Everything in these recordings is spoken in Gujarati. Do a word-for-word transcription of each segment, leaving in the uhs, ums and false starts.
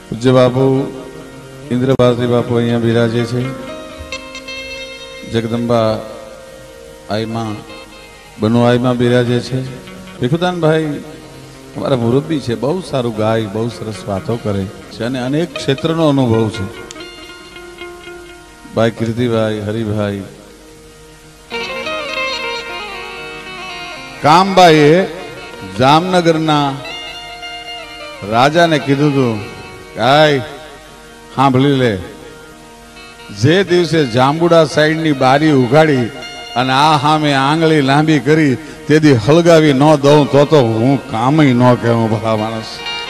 પૂજ્ય બાપુ ઇન્દ્ર ભારતી બાપુ અહીંયા બિરાજે છે. જગદંબા આઈમાં બનુ આઈમાં બિરાજે છે. ભીખુદાનભાઈ અમારા મુરબ્બી છે, બહુ સારું ગાય, બહુ સરસ વાતો કરે છે અને અનેક ક્ષેત્રનો અનુભવ છે. ભાઈ કીર્તિભાઈ, હરિભાઈ, કામબાઈએ જામનગરના રાજાને કીધું હતું, ગાય સાંભળી લે, જે દિવસે જાંબુડા સાઈડની બારી ઉઘાડી અને આ સામે આંગળી લાંબી કરી તેથી હળગાવી ન દઉં તો તો હું કામ ન કહેવું ભલા માણસ.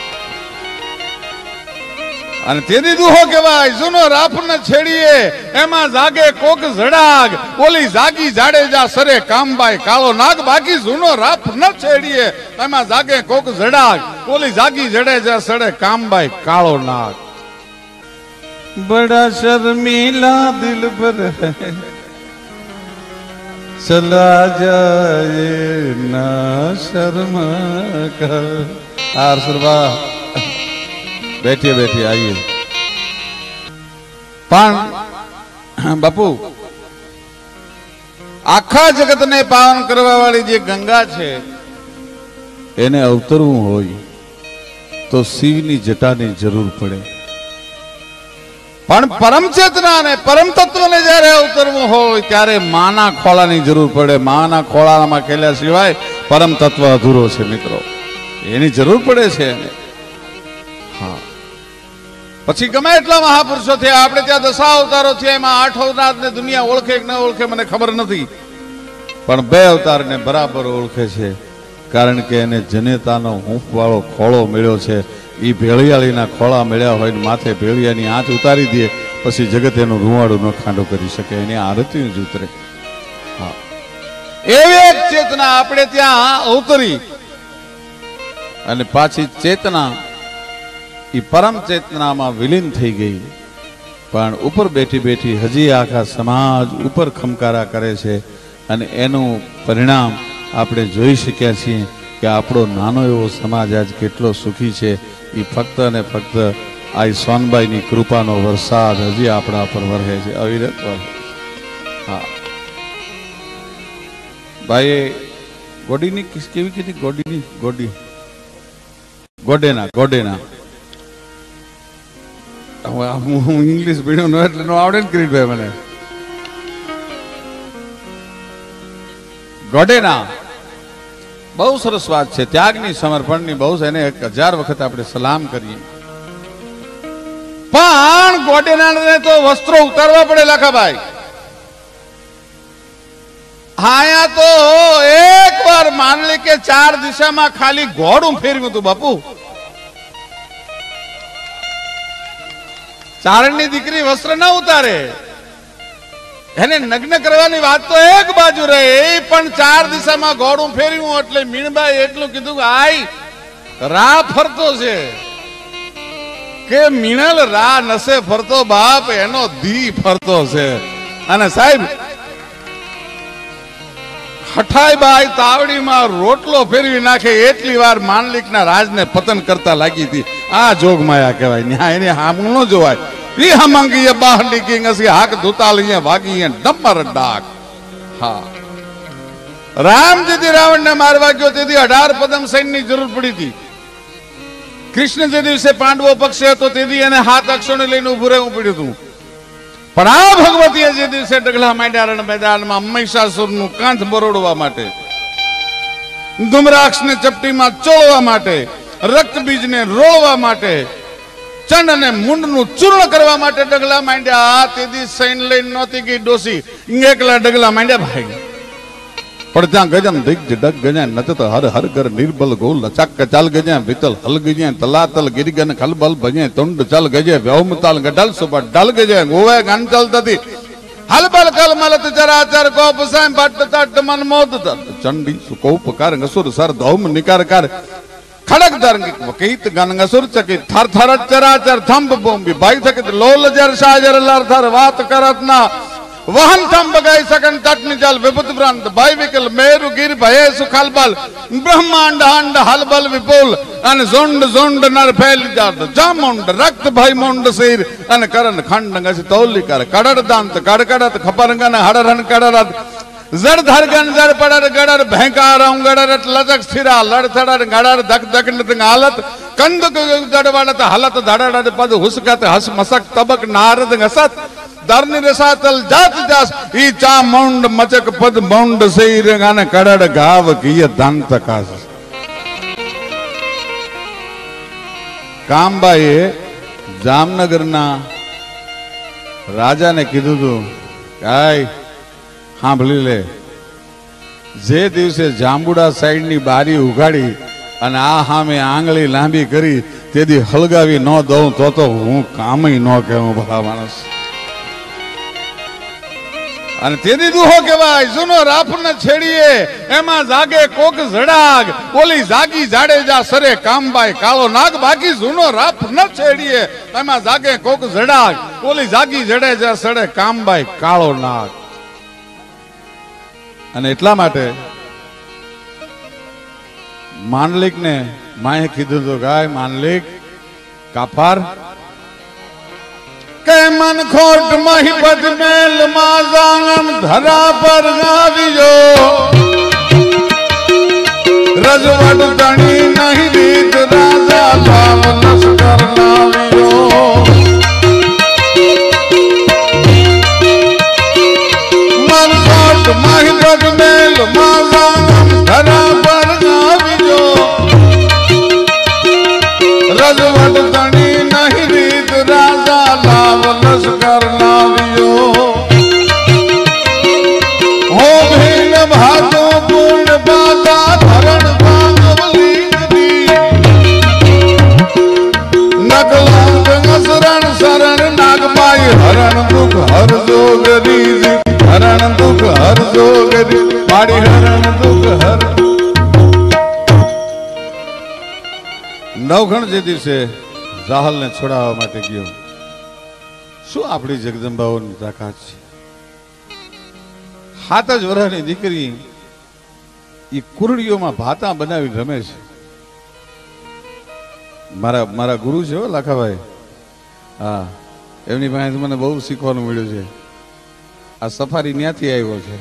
અને તેથી દુહો કહેવાય, જૂનો રાફ ન છેડીએ એમાં જાગે કોક જડાગ, ઓલી જાગી જાડેજા સરે કામબાઈ કાળો નાગ. બાકી જૂનો રાફ ન છેડીએ એમાં જાગે કોક જડાગ, ઓલી જાગી જાડેજા સરે કામબાઈ કાળો નાગ. બડા શર્મીલા દિલ પર ચલા જાયે ના શર્મ કર. આર સરવા बैठिए बैठिए आइए. પણ બાપુ આખા જગત ને પાવન કરવા વાળી જે ગંગા છે એને અવતરવું હોય તો શિવની જટાની જરૂર પડે. પણ પરમ ચેતના ને પરમ તત્વને જ્યારે અવતરવું હોય ત્યારે માના ખોળાની જરૂર પડે. માના ખોળામાં ખેલ્યા સિવાય પરમ તત્વ અધૂરો છે મિત્રો, એની જરૂર પડે છે. હા, પછી ગમે એટલા મહાપુરુષો થયા, આપણે ત્યાં દશા અવતારો થયા, એમાં આઠ અવતાર ને દુનિયા ઓળખે કે ન ઓળખે મને ખબર નથી, પણ બે અવતાર ને બરાબર ઓળખે છે. કારણ કે એને જનેતાનો હૂંફ વાળો ખોળો મળ્યો છે. એ ભેળિયાળીના ખોળા મળ્યા હોય ને માથે ભેળિયાની આંચ ઉતારી દે પછી જગત એનું રૂવાડું ન ખાંડો કરી શકે, એની આરતી જ ઉતરે. હા, એવી એક ચેતના આપણે ત્યાં અવતરી અને પાછી ચેતના એ પરમ ચેતનામાં વિલીન થઈ ગઈ. પણ ઉપર બેઠી બેઠી હજી આખા સમાજ ઉપર ખમકારા કરે છે અને એનું પરિણામ આપણે જોઈ શક્યા છીએ કે આપણો નાનો એવો સમાજ આજ કેટલો સુખી છે. એ ફક્ત અને ફક્ત આ સોનબાઈની કૃપાનો વરસાદ હજી આપણા પર વરસે છે, અવિરત વરસે. હા ભાઈ, ગોડીની કેવી કીધી? ગોડીની ગોડી ગોડેના ગોડેના હું ઇંગ્લિશ ભણ્યો ન એટલે નો આવડે ને કિરીટભાઈ મને. ગોડેના બહુ સરસ વાત છે, ત્યાગની સમર્પણની બહુ. એને એક હજાર વખત આપણે સલામ કરીએ. પણ ગોડેનાને તો વસ્ત્રો ઉતારવા પડે લાખાભાઈ. હાયા તો એક વાર માનલી કે ચાર દિશામાં ખાલી ઘોડું ફેરવ્યું હતું બાપુ. ચારણની દીકરી વસ્ત્ર ના ઉતારે, એને નગ્ન કરવાની વાત તો એક બાજુ રહે, પણ ચાર દિશામાં ઘોડું ફેર્યું એટલે મીણબાઈ એટલું કીધું કે આઈ રા ફરતો છે કે મીણલ રા નસે ફરતો બાપ એનો ધી ફરતો છે. અને સાહેબ હઠાઈ બાઈ તાવડીમાં રોટલો ફેરવી નાખે એટલી વાર માનલિકના રાજને પતન કરતા લાગી હતી. આ જોગમાયા કહેવાય. ન્યાય એને હામું ન જોવાય. ઈ હમંગી બહાર લીકી ngasi હાક ધુતાલી વાગી ડમ્બર ડાક. હા, રામ જેથી રાવણને મારવા ગયો તેથી અઢાર પદમ સૈન્યની જરૂર પડી હતી. કૃષ્ણ જે દિવસે પાંડવો પક્ષે હતો તેથી એને હાથ અક્ષોને લઈને ઉભું રહેવું પડ્યું હતું. પણ આ ભગવતીએ જે દિવસે ડગલા માંડ્યા રણ મેદાનમાં મહિષાસુરનું કાંધ બરોડવા માટે, ધુમ્રાક્ષને ચપટીમાં ચોળવા માટે, રક્તબીજને રોળવા માટે, ચંડ અને મુંડનું ચૂર્ણ કરવા માટે ડગલા માંડ્યા. તેથી સૈન લઈને નહોતી ગઈ ડોસી, એકલા ડગલા માંડ્યા ભાઈ. પણ ત્યાં ગજમ દિગ્જ ડગ ગજ્યા નચત હર હર કર નિર્બલ ગોલ લચાક ચાલ ગજ્યા વિતલ હલ ગજ્યા તલાતલ ગિરિગન ખલબલ ભજે તુંડ ચાલ ગજે વ્યોમતાલ ગઢલ સુપર ઢલ ગજે ગોવે ગન ચલતતી હલબલ કલ મલત ચરાચર કોપ સામ ભટ્ટ તટ મન મોદ ચંડી સુકોપ કર ગસુર સર ધૌમ નિકાર કર ખડક દરંગ વકીત ગન ગસુર ચકી થર થર ચરાચર થંભ બોમ્બી ભાઈ થકિત લોલ જર સાજર લર થર વાત કરત ના વહન થમ બગાઈ સકન તટની જલ વિભુત વ્રંત ભય વિકલ મેરુ ગીર ભય સુખલ બલ બ્રહ્માંડ હાંડ હલબલ વિપુલ અને ઝુંડ ઝુંડ નર ફેલી જાત જામુંડ રક્ત ભય મુંડ શીર અને કરણ ખંડ ગસ તૌલી કર કડડ દાંત કડકડત ખપરંગન હડરન કડરત જડ ધરગન જડ પડર ગડર ભેંકાર ગડરટ લજક સ્થિરા લડ થડર ગડર ધક ધક હાલત કંદ દડવડત હલત ધડડ પદ હુસકત હસ મસક તબક નારદ ઘસત ધરની રસાતલ જાત જાસ ઈ ચા મુંડ મચક પદ મુંડ શીર અને કડડ ગાવ કિય દાંત કાસ કામબાઈએ જામનગરના રાજાને કીધું હતું કાય સાંભળી લે જે દિવસે જાંબુડા સાઈડની બારી ઉઘાડી અને આ સામે આંગળી લાંબી કરી તેથી હળગાવી ન દઉં તો તો હું કામય ન કહેવું ભલા માણસ અને તેથી દુહો કહેવાય જૂનો રાફ ન છેડીએ એમાં જાગે કોક જડાગ ઓલી જાગી જાડેજા સરે કામબાઈ કાળો નાગ બાકી જૂનો રાફ ન છેડીએ એમાં જાગે કોક જડાગ ઓલી જાગી જડેજા સરે કામબાઈ કાળો નાગ અને એટલા માટે માંડલિક ને માએ કીધું તો ગાય માંડલિક કાફાર કે મન ખોટ મહિપત મેલ માઝામ ધરા પર ગાવ્યો રજવટ તણી નહીં રીત રાજા લાવ લશ્કર લાવ્યો મન ખોટ મહિપત મેલ માઝામ ધરા પર ગાવ્યો રજવટ તણી નહીં રીત રાજા લાવ લશ્કર લાવ્યો હો ભીન ભાતો પૂર્ણ બાલા ધરણ ભાગવલી નકલાંત શરણ શરણ નાગબાઈ હરણ દુઃખ હરજો ગરી હરણ દુઃખ હરજો ગરી મારી હરણ દુઃખ હર નવઘણ જે દિવસે રાહલ ને છોડાવવા માટે ગયો શું આપણી જગદંબાઓની તાકાત છે સાત જ વર્ષની દીકરી એ કુરડીઓમાં ભાતા બનાવી રમે છે મારા મારા ગુરુ છે હો લાખાભાઈ હા એમની પાસે મને બહુ શીખવાનું મળ્યું છે આ સફારી ત્યાંથી આવ્યો છે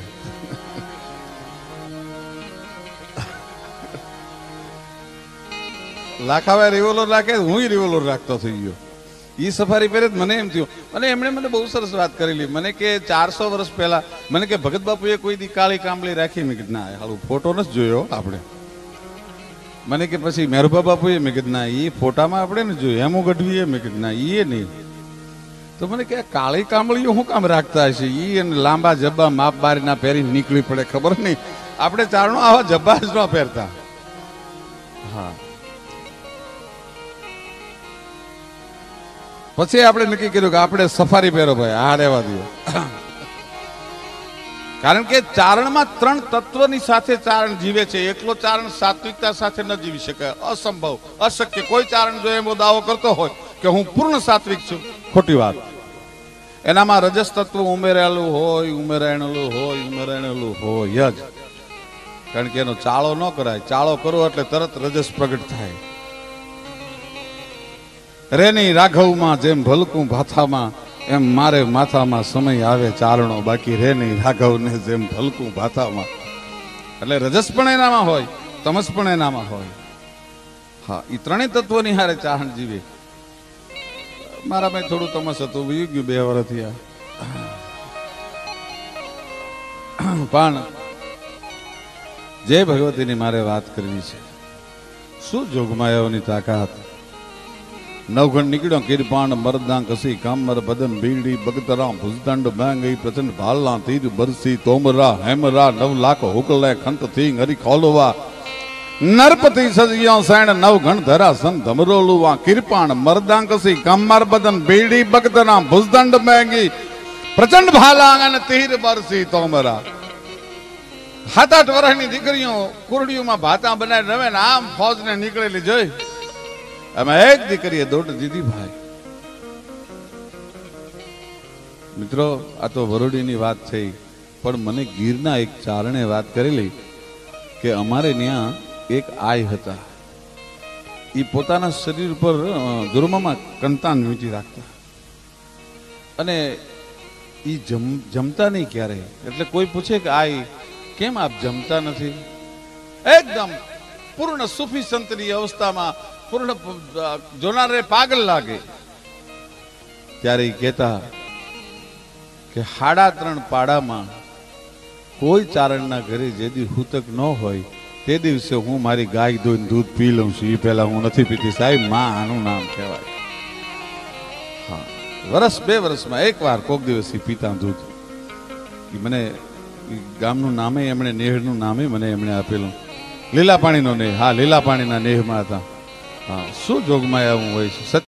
લાખાભાઈ રિવોલ્વર રાખે હું રિવોલ્વર રાખતો થઈ ગયો ઈ સફારી પહેરે મને એમ થયું અને એમણે મને બહુ સરસ વાત કરેલી મને કે ચારસો વર્ષ પહેલા મને કે ભગત બાપુએ કોઈ દી કાળી કામળી રાખી મેં કીધું ના હાલું ફોટો નથી જોયો આપણે મને કે પછી મેરભા બાપુએ મેં કીધું ના એ ફોટામાં આપણે ને જોયું હેમુ ગઢવીએ મેં કીધું ના એ નહીં તો મને કે કાળી કામળીઓ શું કામ રાખતા હશે ઈ અને લાંબા જબ્બા માપ બારીના પહેરી નીકળી પડે ખબર નહીં આપણે ચારણો આવા જબ્બા જ ન પહેરતા હા પછી આપણે નક્કી કર્યું કે આપણે સફારી પહેરો ભાઈ આ રહેવા દો કારણ કે ચારણમાં ત્રણ તત્વની સાથે ચારણ જીવે છે એકલો ચારણ સાત્વિકતા સાથે ન જીવી શકે અસંભવ અશક્ય કોઈ ચારણ જો એવો દાવો કરતો હોય કે હું પૂર્ણ સાત્વિક છું ખોટી વાત એનામાં રજસ તત્વ ઉમેરેલું હોય ઉમેરાયેલું હોય ઉમેરાયેલું હોય જ કારણ કે એનો ચાળો ન કરાય ચાળો કરો એટલે તરત રજસ પ્રગટ થાય રેની રાઘવમાં જેમ ભલકું ભાથામાં એમ મારે માથામાં સમય આવે ચારણો બાકી રેની રાઘવને જેમ ભલકું ભાથામાં એટલે રજસ પણ એનામાં હોય તમસ પણ એનામાં હોય હા એ ત્રણેય તત્વની હારે ચાહણ જીવે મારામાં થોડું તમસ હતું વીયું ગયું બે વર્ષથી પણ જય ભગવતીની મારે વાત કરવી છે શું જોગમાયાઓની તાકાત નવઘણ નીકળ્યો કિરપાણ મરદાં કસી કામર બદન બીડી બગતરા ભુજદંડ બાંગઈ પ્રચંડ ભાલના તીર બરસી તોમરા હેમરા નવ લાખ હુકલે ખંત થી હરી ખોલવા નરપતિ સજિયો સૈણ નવઘણ ધરા સન ધમરોલુવા કિરપાણ મરદાં કસી કામર બદન બીડી બગતરા ભુજદંડ બાંગી પ્રચંડ ભાલા અને તીર બરસી તોમરા સાત આઠ વર્ષની દીકરીઓ કુરડીઓમાં ભાતા બનાવી રમે ને આમ ફોજ ને નીકળેલી જોઈ એમાં એક દીકરીએ દોડ દીધી ભાઈ મિત્રો આ તો વરોડીની વાત થઈ, પણ મને ગીરના એક ચારણે વાત કરેલી કે અમારે ત્યાં એક આય હતા, એ પોતાના શરીર પર દુર્મામાં કંતાન વીંટી રાખતા અને એ જમ જમતા નહીં ક્યારે. એટલે કોઈ પૂછે કે આય કેમ આપ જમતા નથી, એકદમ પૂર્ણ સુફી સંતની અવસ્થામાં પૂર્ણ જોનારે પાગલ લાગે. ત્યારે એ કહેતા કે સાડા ત્રણ પાડામાં કોઈ ચારણના ઘરે જે દી હૂતક ન હોય તે દિવસે હું મારી ગાય ધોઈને દૂધ પી લઉં છું. એ પહેલા હું નથી પીતી સાહેબ. માં આનું નામ કહેવાય. હા, વર્ષ બે વર્ષમાં એક વાર કોક દિવસ એ પીતા દૂધ. એ મને ગામનું નામે એમણે નેહનું નામે મને એમણે આપેલું. લીલા પાણીનો નેહ. હા, લીલા પાણીના નેહમાં હતા. હા, શું જોગમાં આવું હોય છે.